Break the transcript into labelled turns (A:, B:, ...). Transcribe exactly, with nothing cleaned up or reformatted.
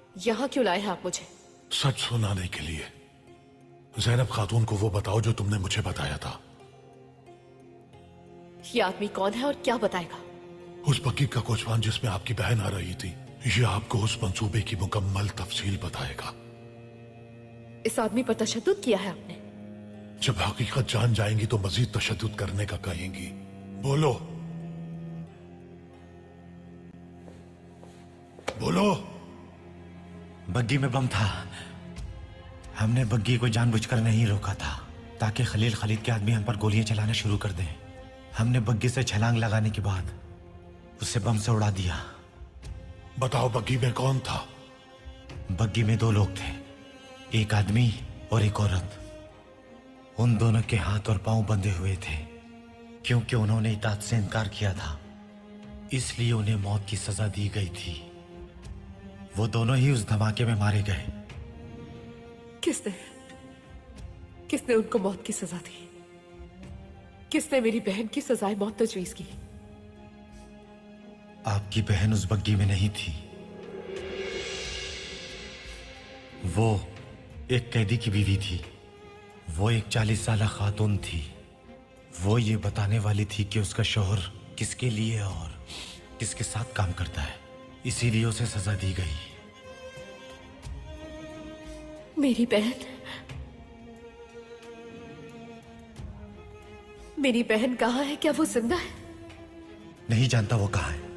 A: यहाँ क्यों लाए हैं आप मुझे?
B: सच सुनाने के लिए। ज़ैनब खातून को वो बताओ जो तुमने मुझे बताया था।
A: ये आदमी कौन है और क्या बताएगा?
B: उस बग्गी का कोचवान जिसमें आपकी बहन आ रही थी, ये आपको उस मंसूबे की मुकम्मल तफसील बताएगा।
A: इस आदमी पर तशद्दुद किया है आपने?
B: जब हकीकत जान जाएंगी तो मजीद तशद्दुद करने का कहेंगी। बोलो बोलो।
C: बग्गी में बम था। हमने बग्गी को जानबूझकर नहीं रोका था ताकि खलील खालिद के आदमी हम पर गोलियां चलाना शुरू कर दें। हमने बग्गी से छलांग लगाने के बाद उसे बम से उड़ा दिया।
B: बताओ बग्गी में कौन था?
C: बग्गी में दो लोग थे, एक आदमी और एक औरत। उन दोनों के हाथ और पांव बंधे हुए थे क्योंकि उन्होंने इताअत से इनकार किया था, इसलिए उन्हें मौत की सजा दी गई थी। वो दोनों ही उस धमाके में मारे गए।
A: किसने किसने उनको मौत की सजा दी? किसने मेरी बहन की सजाए मौत तजवीज की?
C: आपकी बहन उस बग्गी में नहीं थी। वो एक कैदी की बीवी थी। वो एक चालीस साल खातून थी। वो ये बताने वाली थी कि उसका शौहर किसके लिए और किसके साथ काम करता है, इसीलिए उसे सजा दी गई।
A: मेरी बहन मेरी बहन कहाँ है? क्या वो जिंदा है?
C: नहीं जानता वो कहाँ है।